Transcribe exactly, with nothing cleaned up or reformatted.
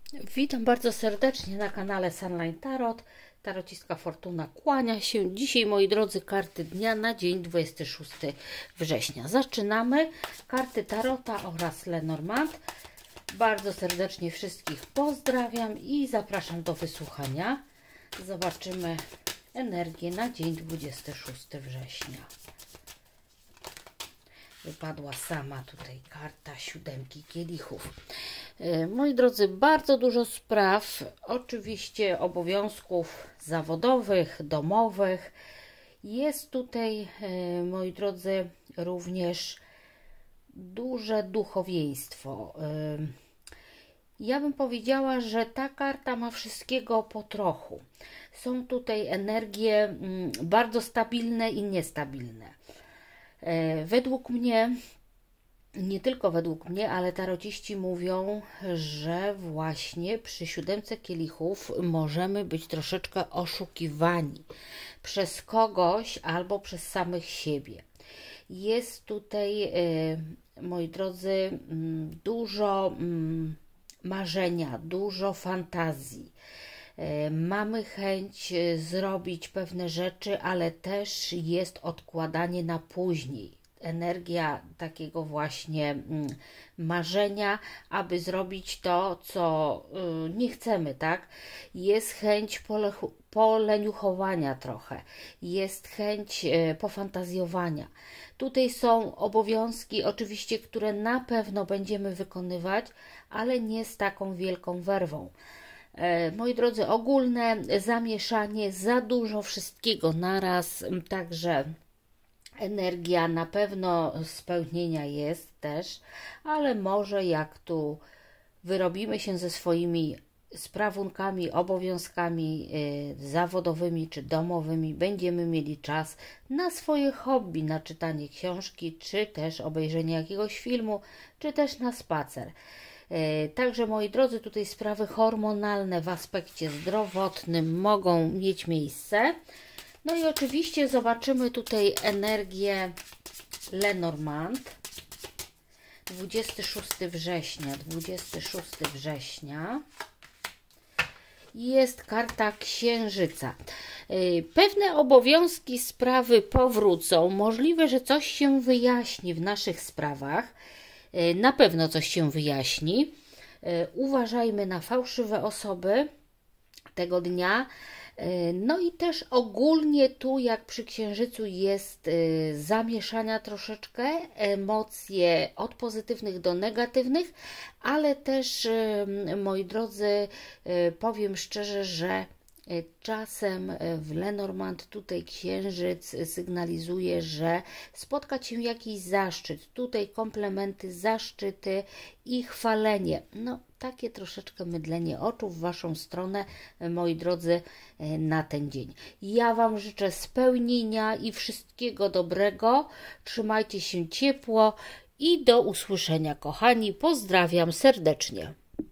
Witam bardzo serdecznie na kanale Sunline Tarot. Tarociska Fortuna kłania się. Dzisiaj, moi drodzy, karty dnia na dzień dwudziestego szóstego września. Zaczynamy. Karty Tarota oraz Lenormand. Bardzo serdecznie wszystkich pozdrawiam i zapraszam do wysłuchania. Zobaczymy energię na dzień dwudziestego szóstego września. Wypadła sama tutaj karta siódemki kielichów. Moi drodzy, bardzo dużo spraw, oczywiście obowiązków zawodowych, domowych. Jest tutaj, moi drodzy, również duże duchowieństwo. Ja bym powiedziała, że ta karta ma wszystkiego po trochu. Są tutaj energie bardzo stabilne i niestabilne. Według mnie, nie tylko według mnie, ale tarociści mówią, że właśnie przy siódemce kielichów możemy być troszeczkę oszukiwani przez kogoś albo przez samych siebie. Jest tutaj, moi drodzy, dużo marzenia, dużo fantazji. Mamy chęć zrobić pewne rzeczy, ale też jest odkładanie na później. Energia takiego właśnie marzenia, aby zrobić to, co nie chcemy, tak? Jest chęć poleniuchowania trochę, jest chęć pofantazjowania. Tutaj są obowiązki, oczywiście, które na pewno będziemy wykonywać, ale nie z taką wielką werwą. Moi drodzy, ogólne zamieszanie, za dużo wszystkiego naraz, także energia na pewno spełnienia jest też, ale może jak tu wyrobimy się ze swoimi sprawunkami, obowiązkami y, zawodowymi czy domowymi, będziemy mieli czas na swoje hobby, na czytanie książki, czy też obejrzenie jakiegoś filmu, czy też na spacer. Także, moi drodzy, tutaj sprawy hormonalne w aspekcie zdrowotnym mogą mieć miejsce. No i oczywiście zobaczymy tutaj energię Lenormand. dwudziestego szóstego września. dwudziestego szóstego września. Jest karta Księżyca. Pewne obowiązki, sprawy powrócą. Możliwe, że coś się wyjaśni w naszych sprawach. Na pewno coś się wyjaśni. Uważajmy na fałszywe osoby tego dnia. No i też ogólnie tu, jak przy Księżycu, jest zamieszania troszeczkę, emocje od pozytywnych do negatywnych, ale też, moi drodzy, powiem szczerze, że czasem w Lenormand tutaj Księżyc sygnalizuje, że spotka Cię jakiś zaszczyt. Tutaj komplementy, zaszczyty i chwalenie. No, takie troszeczkę mydlenie oczu w Waszą stronę, moi drodzy, na ten dzień. Ja Wam życzę spełnienia i wszystkiego dobrego. Trzymajcie się ciepło i do usłyszenia, kochani. Pozdrawiam serdecznie.